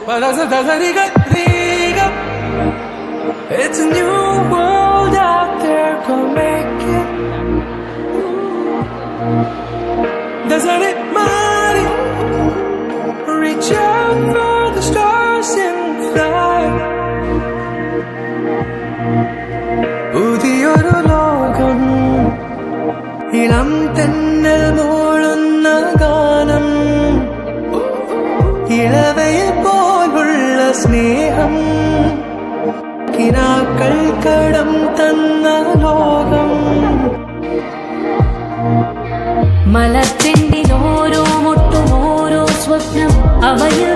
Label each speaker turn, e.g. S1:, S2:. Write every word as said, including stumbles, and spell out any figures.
S1: It's a new world out there, go make it. Doesn't it matter? Reach out for the stars and fly. പുതിയൊരു ലോകം ഇളം തെന്നൽ മൂളുന്ന ഗാനം ഇളവയിൽ പോലുള്ള സ്നേഹം കിനാക്കൾ കടം തന്ന ലോകം
S2: മലർത്തിൻ്റെ ഓരോ മുട്ടും ഓരോ സ്വപ്നം അവയിൽ